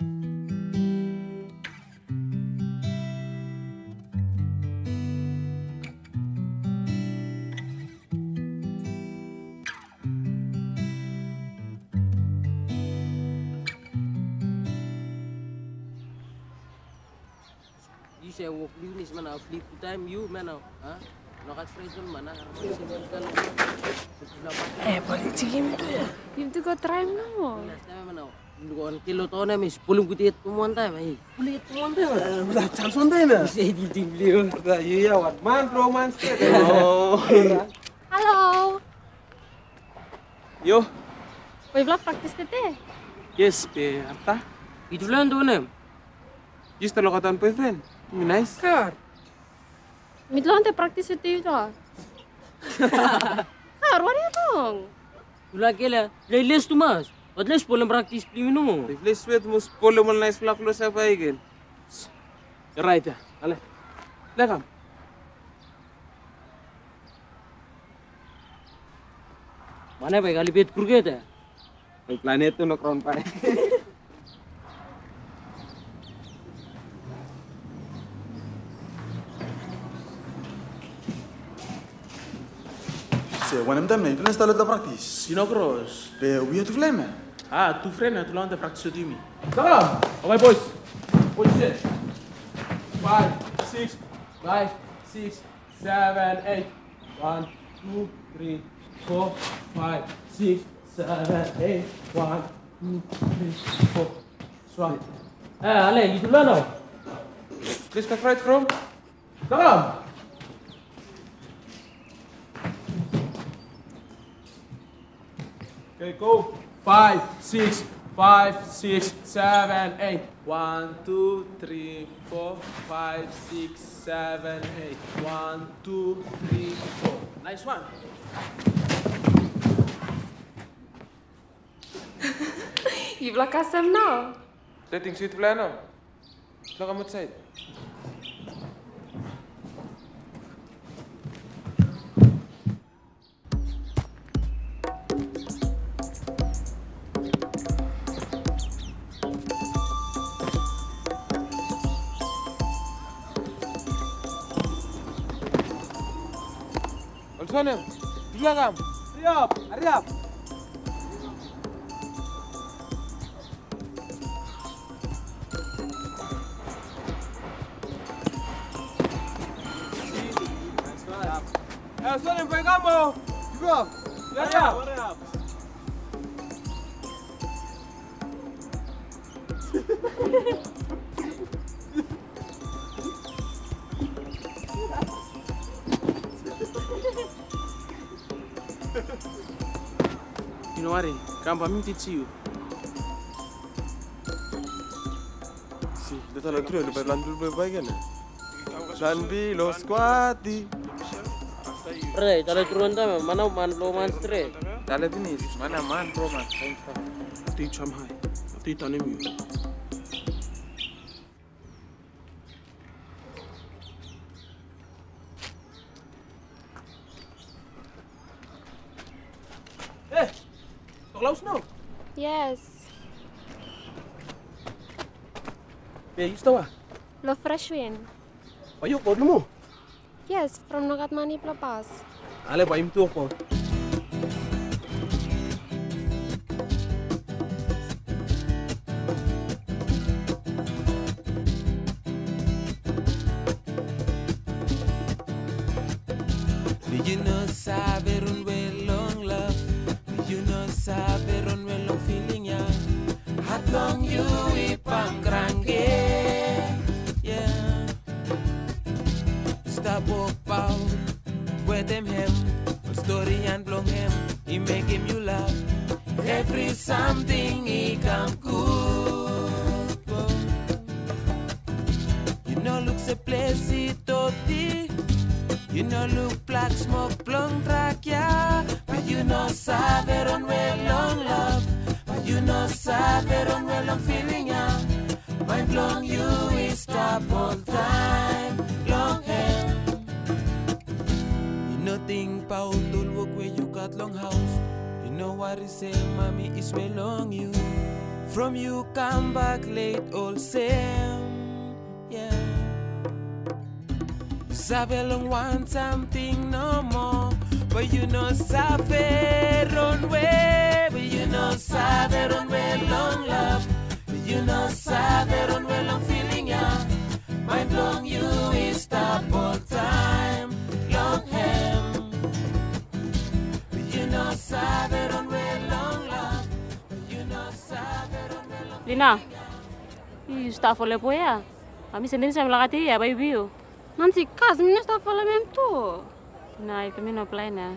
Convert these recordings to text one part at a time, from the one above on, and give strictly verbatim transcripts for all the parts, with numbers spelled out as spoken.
Saya walk ini mana flip time you mana ah nokat fresh mana eh balik game tu ya game tu kau try no mana Dugaan kilo to na mis pulong kuti tumuan tayo mai pulit tumuan tayo udah chance tayo na say di tingli udah iya what man romance oh halo yo Oi vlog practice tete yes pe apa itu lan tu na just lo katan boyfriend nice kar midlo ante practice tete itu kar what are you doing Ula kela les tu mas Atlas polam practice primi no Atlas wet mus polam mal nice flak lo sa paigin right ya ale lekam mana baik kali bet kurge ta planet tu no kron pa وانا مدمني tu nesta da practice Sino cross be we tu flame ah tu frena tu lanta practice tu mi come on boys position five six five six seven eight one two three four five six seven eight one two three four swap eh ale itu lan no please back right from come on Okay, go. Five, six, five, six, seven, eight. One, two, three, four, five, six, seven, eight. One, two, three, four. Nice one. you vlog kasem no Letting sweet plano. Look I'm outside. Sonem, belakang. Hurry up, hurry up. Eh, Sonem, vai kamu. Juga. Ya, ya. Hurry up. You know what? Come for me to teach you. sì da tale trio per l'andul per vai gana dan bi lo squati Pre, tala turun ta mana man lo man stre. Tale ini mana man bro man. Teach am high. Teach on him you. Eh, close now. yes Eh, you tahu? lo fresh win Ayo, kau dulu. yes from nokat mani pelepas Ale, baim tu apa? Do you know saberun we long love? Do you know saberun we long feeling ya? Hat long you ipang grangge, yeah. Stop walk out, with them him, story and blong him, he make him you laugh. Every something he come good. You know look so place it toti. You know look black smoke blong track yeah. But you know saberon we long love. But you know saberon we long feeling yeah. Mind long you is stop all time long hair. You know think about all work where you got long house. You know what he say mommy is way long you. From you come back late, all same, yeah. Save long want something no more, but you know save run way, but you know save run way long love, but you know save run way long feeling, yeah. My long you is stop all time, long hem, but you know save run way long love, but you know save run way long. Lina, you stop for lepo ya? Kami sendiri saya melakati ya, bayu biu. Nanti kas, mina stop for lemem tu. Nah, itu mina apply na.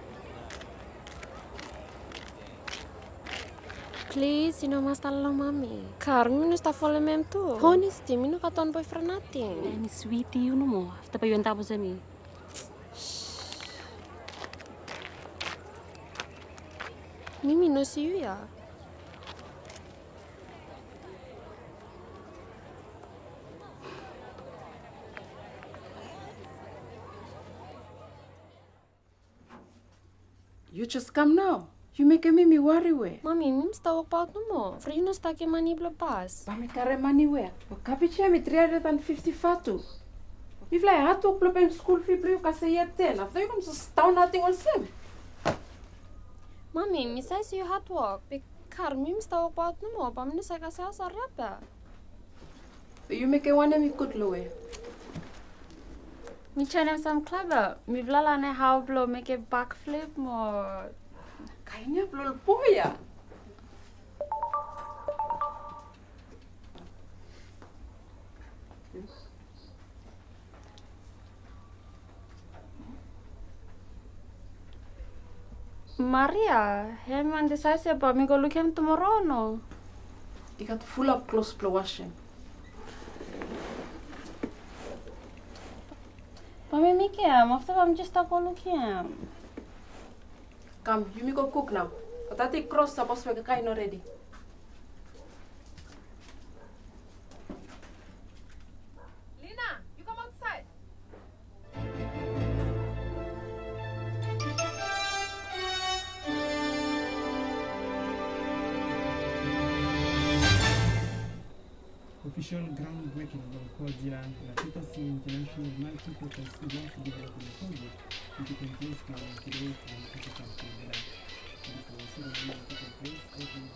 Please, you know mas tolong mami. Kar, mina stop for lemem tu. Honesty, mina katon boyfriend nothing. Ini sweetie you know mo. Tapi yun tapos sami. Mimi no see you ya. You just come now. You make me me worry we. Mami, mimi sta walk out no more. For you no sta ke mani blepas. Ba me kare money we. Ba kapiche me three hundred fifty fatu. Vi fly hat ook op en school fee bruk as jy ten. After you come so staan nothing on sim. Mami, mi sai see you hot walk. Be kar mimi sta walk out no more. Ba mimi sa ka sa sa rapa. You make one me good lowe. Mi channel some clever. Mi vlala ne how blow make a backflip more. Kayaknya belum poya. Maria, Herman decides about me go look him tomorrow no. Ik had full up close to washing. Mami, me came after I'm just a go look him. Come, you me go cook now. But I take cross supposed to be kind already. Lina, you come outside. Official groundbreaking of Kodia, la Tita's International Multi-Purpose Student Development Project, which took place now today from Pakistan to the land. Before ceremony took place, opening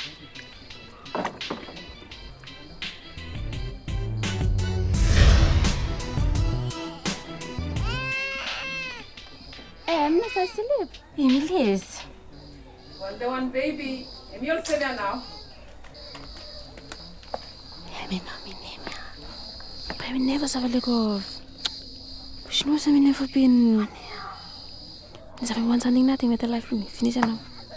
Eh, miss I sleep. Emilis. One the one baby. And you'll sit there now. Emi mami nema. But I never saw like of. She knows I've never been. If I want something nothing with the life me. Finish now.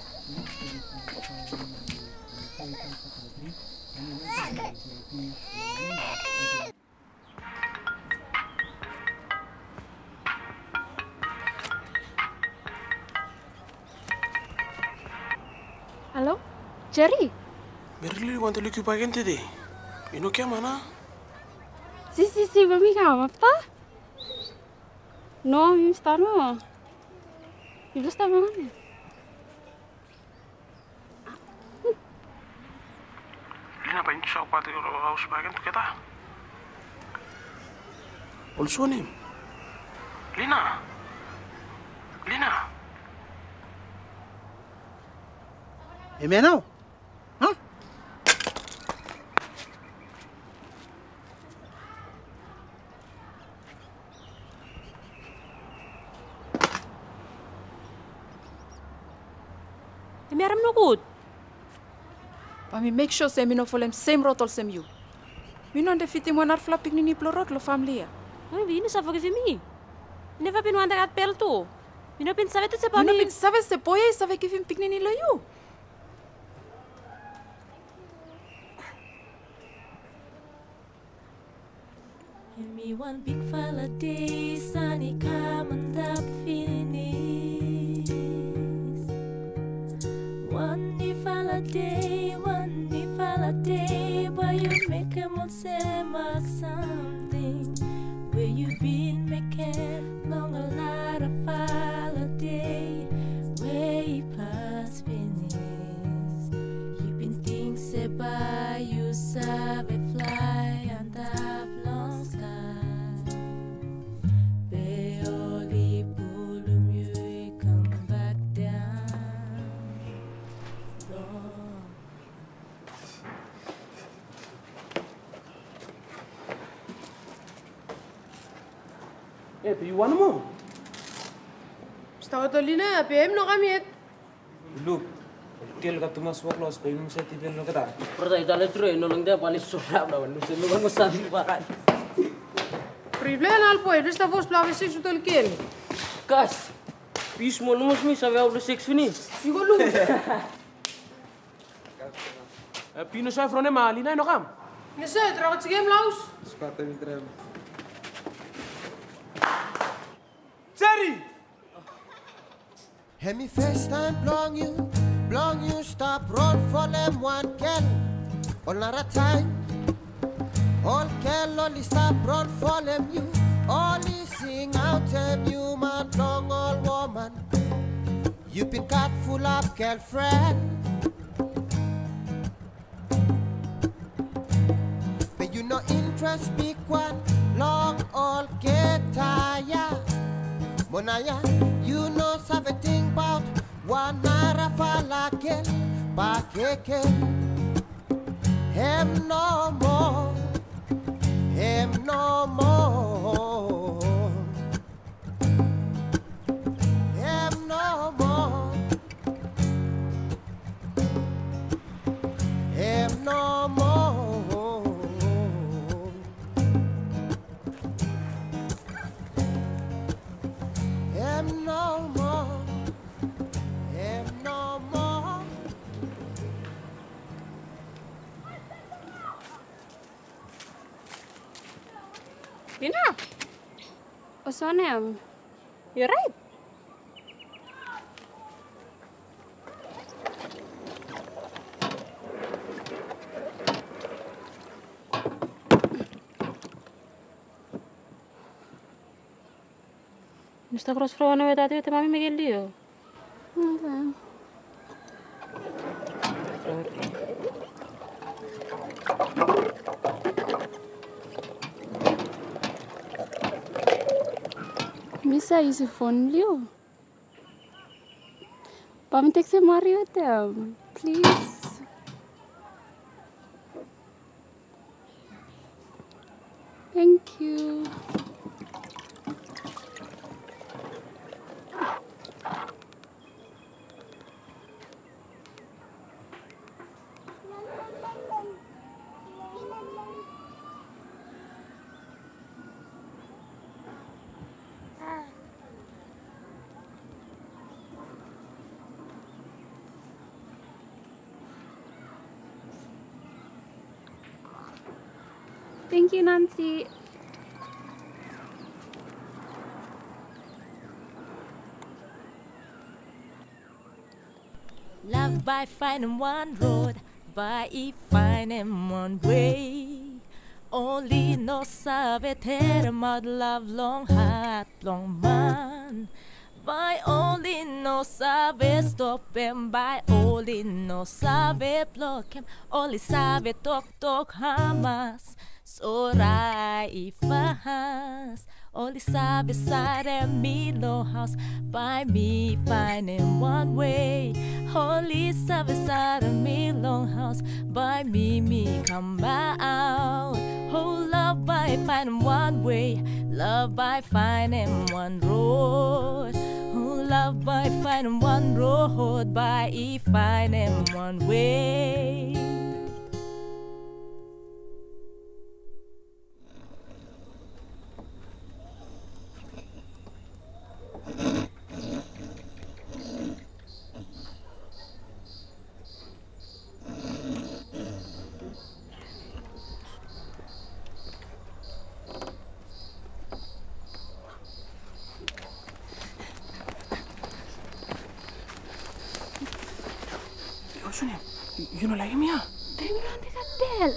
Hello? Jerry? I really want to look you back into today. You know क्या माना? Si, si, si, mami ka, apa? No, mi está no. Mi está mami. Lina pa hindi siya pati house back into kita. Also name. Lina. Lina. Hey, man, now. Huh? Emi aram no good. But me make sure say me no follow same rotol same you. Me no ande fiti mo nar flapping ni plorok lo family ya. Mami, ini sa forgive me. Never been one that pel tu. Me no pensava tu se pa Me no mi. pensava se poye sabe que vim picni ni lo you. Give me one big fella day, sunny come and up finish. One fella day, one fella day, boy you make him all say mark something. Where you been making long a lot of fella day, way past finish. You been things by you sabe fly and have long sky. Beoli pulum you come back down. Long. Eh, pe Ioana mo? Stau tolina, P M no kami et. Look, kel ka tumas waklos pa yung sa tibel no kata. Perda idale tre no nang dia paling surap na nu se lugan masal bakan. Prible al po, dus sta vos plave six utol kel. Kas. Pis mo numus mi sabe au six fini. Igo lu. Eh, pino sa frone mali na no kam. Nese, tragat si game laus. Skata mi trem. Jerry! Hey, me first time blong you, blong you stop run for them one girl. All not a time. All girl only stop run for them you. Only sing out them you man long all woman. You been got full of girlfriend. But you no interest big one, long all get tired. Monaya, you know something about one naira falakel, bakeke. Him no more, him no more, him no more, him no more. Him no more, him no more. Lina, what's your name? You're right. Mistä crossfrone vetää työtä, mami mikä liio? Mitä? Missä isi phone liio? Pami tekse Mario tem, please. Thank you. Thank you, Nancy. Love by finding one road, by finding one way. Only no sabe ter mad love long heart long man. By only no sabe stop him, by only no sabe block him, only sabe talk talk hamas. So right fast, only sabe side me low house, by me finding one way. Only sabe side me long house, by me me come out. Oh, love by finding one way, love by finding one road. Oh, love by finding one road, by finding one way. Sonia, you know like me, ah? Pero me ande kadel.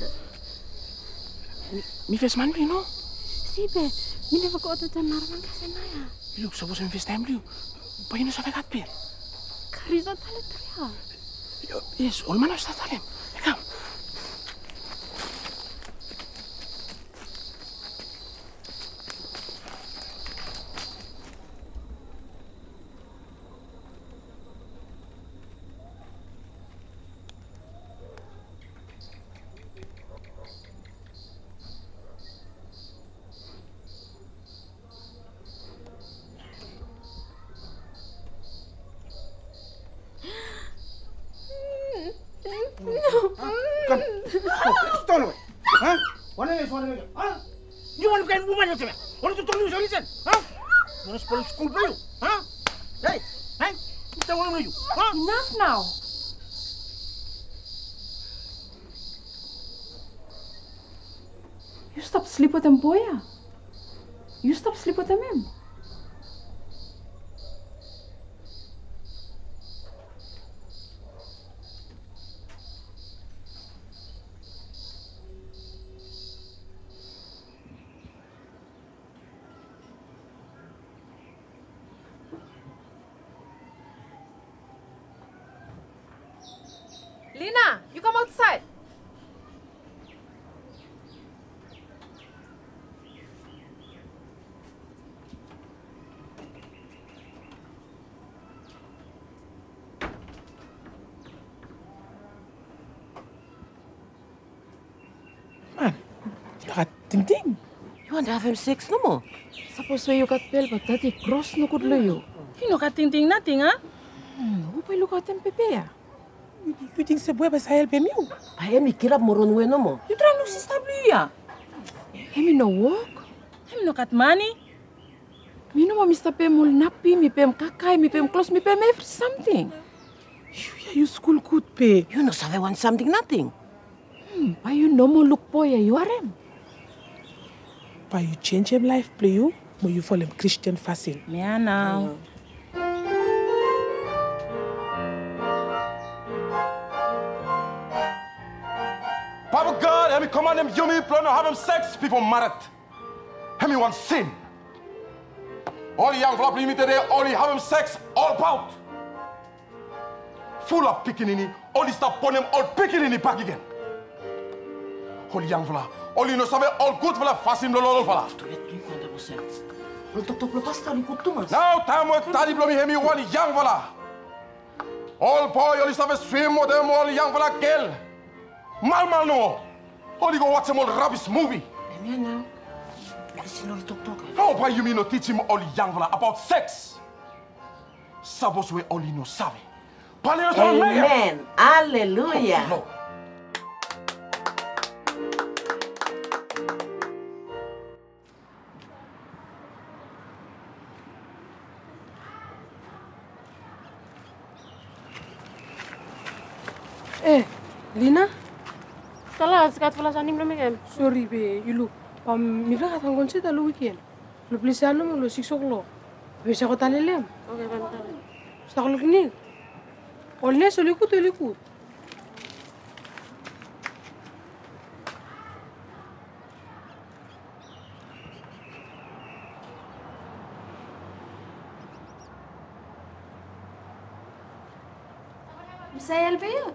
Mi fes man, no? Sibe, mi never got to narman kasi na ya. Look, so was in fes time, Liu. Pa yun sa vegat pil. Karisa talit ya. Yes, all man sa talem. Come, Come. Stone away. Huh? What is what is Huh? You want to get woman with me? What is the talk you listen? Huh? You want to spoil school for you? Huh? Hey, hey, what's wrong with you? Huh? Enough now. You stop sleep with him, boy. You stop sleep with him. Lena, you come outside. Man, you got ting ting. You want to have him sex no more? Suppose you got bell, but that is cross no good you. You know got ting ting nothing, huh? Hmm, who pay look at him, Pepe? You think se boy basa help him you? I am kirap moron we no more. You try to see stable Him no work. Him no got money. Me no Mister Pem mul napi, mi pem kakai, mi pem close, mi pem every something. You, you school could pay. You no sabe want something nothing. Hmm, why you no more look boy, you are him. But you change him life, play you, but you fall him Christian facile. Yeah, now. Papa God, let me command them, you me plan to have them sex, people married. Let me want sin. All the young flap limited there, only have them sex, all about. Full of picking only stop on them, all picking in the back again. All the young flap, only no sabe, all good flap, fasim lo lo flap. Now, time with Taddy Blomi, hemi one young fella. All boy, only sabe swim with them, all young fella kill. Mal mal no. Only go watch some old rubbish movie. Now, listen all talk talk. How why you mean no teach him all young fella about sex? Sabos we only no sabe. Amen. Hallelujah. No. Eh, Lina? Salah, sekat fala sani belum kan? Sorry be, ilu. Pam mira kata konsen talu weekend. Lu beli sana mau lu siksok lo. Bisa kau tali lem. Oke, bentar. Stak lu kini. Oleh solikut solikut. Bisa help you?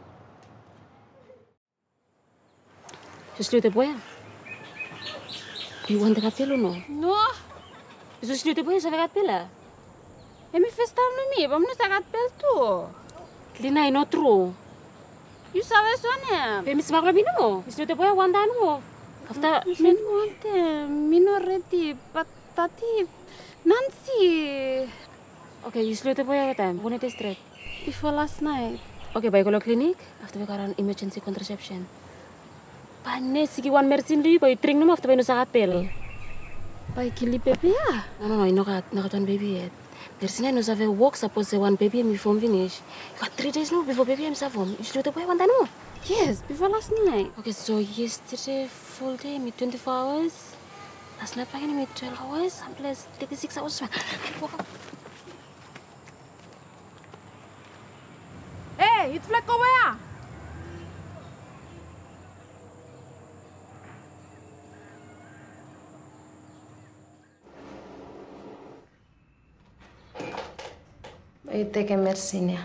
Susluta boya. You want the capello no? No. Susluta boya sabe capella. Emi festam no mi, vamos no sagat pel tu. Lina no true. You sabe sonia. Pe mi smagla bino. Susluta boya wanda no. After min wante, mino ready, patati, Nancy. Okay, you susluta boya what time? When it is straight. Before last night. Okay, by Golo Clinic, after we got an emergency contraception. Panes, sige one mersin lu, boy tring no after we no sagat pel. By kili baby ya? No, no, no, no got, no got one baby yet. There's no no have work suppose say one baby and before finish. You got three days no before baby himself home. You should do the boy one day no? Yes, before last night. Okay, so yesterday full day, me twenty-four hours. Last night again me twelve hours. And plus thirty-six hours. Hey, it's like where? Ite que mercinia.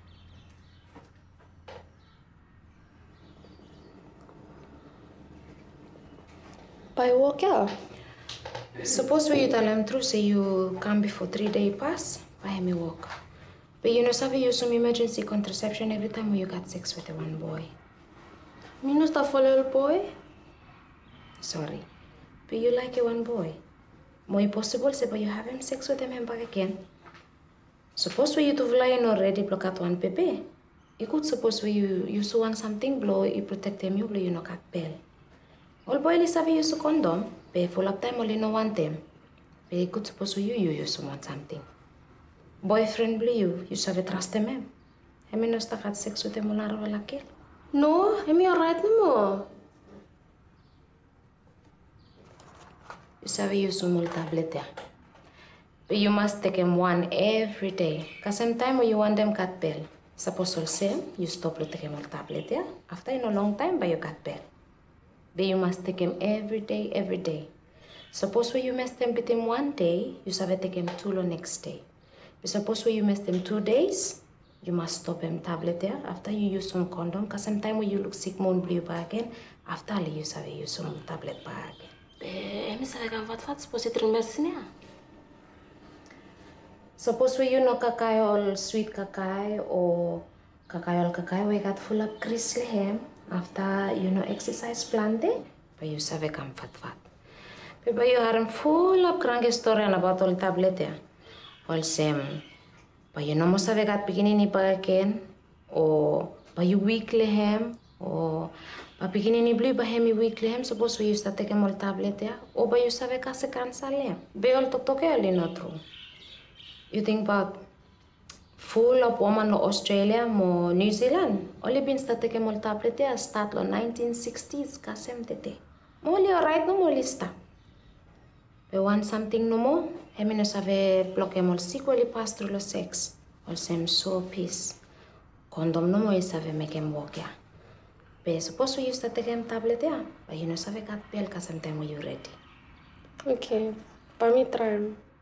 By walk out. Suppose we tell him true, say you come before three day pass, by me walk. But you know, Savi use some emergency contraception every time you got sex with the one boy. Me no stop for little boy. Sorry, but you like a one boy. More possible, say, but you have him sex with him and back again. Suppose we you to fly in already block out one baby. You could suppose where you you so want something blow you protect them you blow you no cut bell. All boy li sabi you so condom, be full of time only no want them. Be you could suppose where you you you so want something. Boyfriend blow you, you sabi trust them em. Hemi no sta kat sex with them ular wala kill. No, hemi alright no mo. You sabi you so mul tablet ya. But you must take them one every day. Cause sometime when you want them cut bell. Suppose all same, you stop to take them all tablet, yeah? After in a long time, but you cut bell. But you must take them every day, every day. Suppose when you mess them with them one day, you have to take them two the next day. But suppose when you mess them two days, you must stop them tablet, yeah? After you use some condom, cause sometime when you look sick, more blue back again, after you use have use some tablet back again. Eh, mi sabi kan fat fat suppose it remersi niya. Suppose we you know kakay all sweet kakay or kakay all kakay we got full of grease lehem after you know exercise plan day, but you save come fat fat. But you are full of cranky story about all tablet ya. All same. But you know most save got beginning ni again or but you weak lehem or but beginning ni blue but hemi weak lehem suppose we used to take all tablet ya or but you save kase cancel lehem. Be all tok tok only not true. You think about full of women in Australia, mo New Zealand. Only been started kemol tablet ya start lo nineteen sixties kasem tete. Mo li alright no mo lista. We want something no more. Hemi no save block kemol sequely pass through lo sex. All same so peace. Condom no mo save make em walk ya. Be suppose we used to take em tablet ya, but you no save cut pill kasem time you ready. Okay, pa mi try.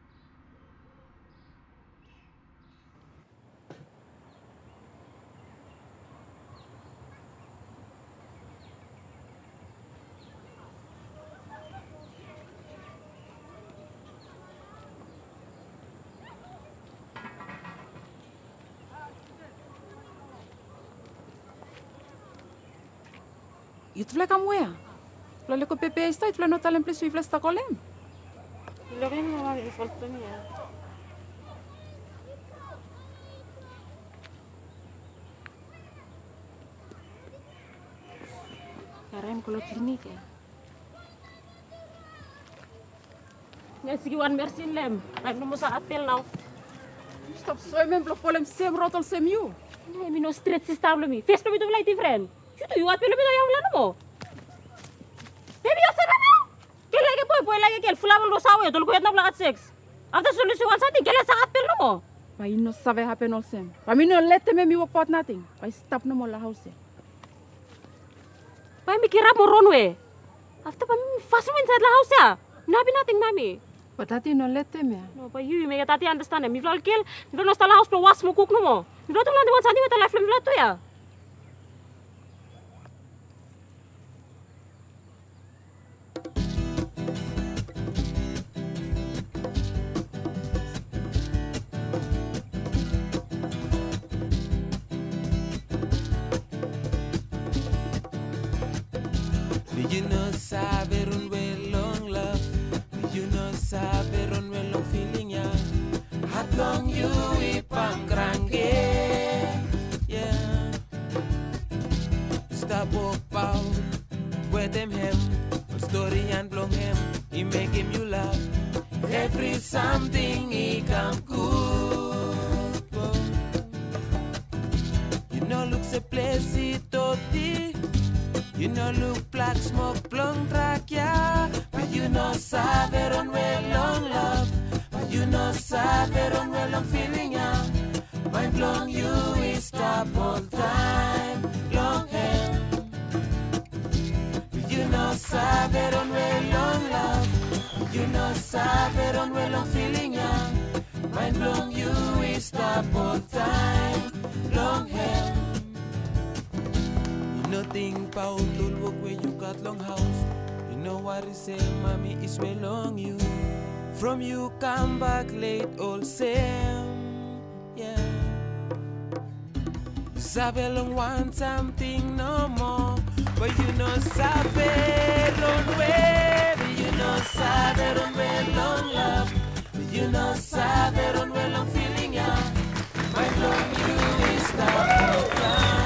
Itu fle kamu ya? Fle ko P P S itu fle no talent plus fle sta kolem. Lo que no va a faltar mía. Karem kalau klinik ya. Nggak sih wan mersin lem. Ay no mo sa atel now. Stop so mem block kolem sem rotol sem you. Nah, mi no stress sistem mi. Face no mi to like different. Itu you what pelo mi yang lano mo. Baby yo sera na. Kaya lagi boy boy lagi kel fulabol lo sawo yo tol ko yat na blakat sex. After solution wan something kaya sa atel no mo. Pa you no sabe happen all same. Pa mi no let me mi work out nothing. Pa stop no mo la house. Pa mi kira mo ronwe. After pa mi fast mo inside la house ya. Nabi nothing mami. But tati no let me. No, but you make tati understand. Mi vlal kel, mi vlal no sta la house pro was mo cook no mo. Mi vlal to lang di wan something with the life mi vlal to ya. You know saber un well long love. You know saber un well long feeling ya. How long you ipang grange. Yeah. Stop walk out. Wet them him. Story and blong him. He make him you laugh. Every something he come good. You know looks a place it toti. You know look black smoke blong track ya. But you know saber on well long love. But you know saber on well long feeling ya. Mind long you is stop all time. Long hair. But you know saber on well long love. But you know saber on well long feeling ya. Mind long you is stop all time. Long hair. Nothing about to work where you got long house. You know what I say, mommy, it's way long you. From you come back late, all same, yeah. Sabe long want something no more, but you know sabe long way. You know sabe long way long love. You know sabe long way long feeling yeah. My long you is the whole time.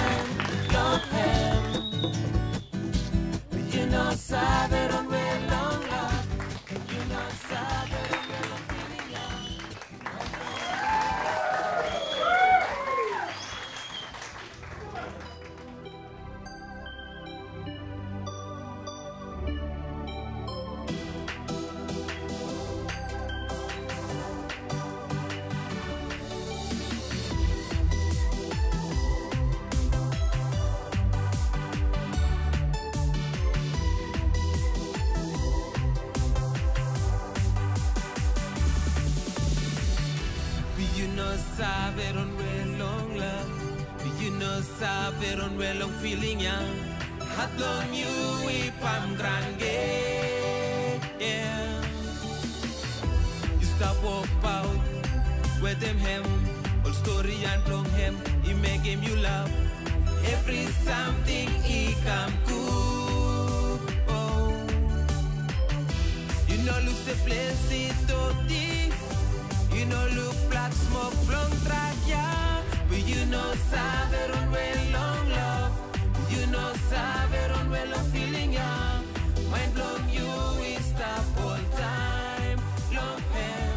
saber on well long love. You know saber on well long feeling young. How long you weep I'm grande. Yeah. You stop walk out with them hem. All story and long hem. He make him you love. Every something he come cool. Oh. You know look the place it toti. You know look black smoke long track yeah. But you know saber on well long love. You know saber on well long feeling yeah. Mind blown you we stop all time long hem.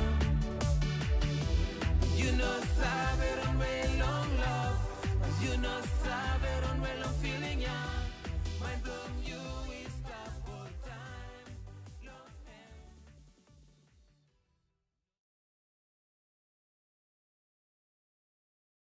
You know saber on well long love. You know saber on well long feeling yeah. Mind blown.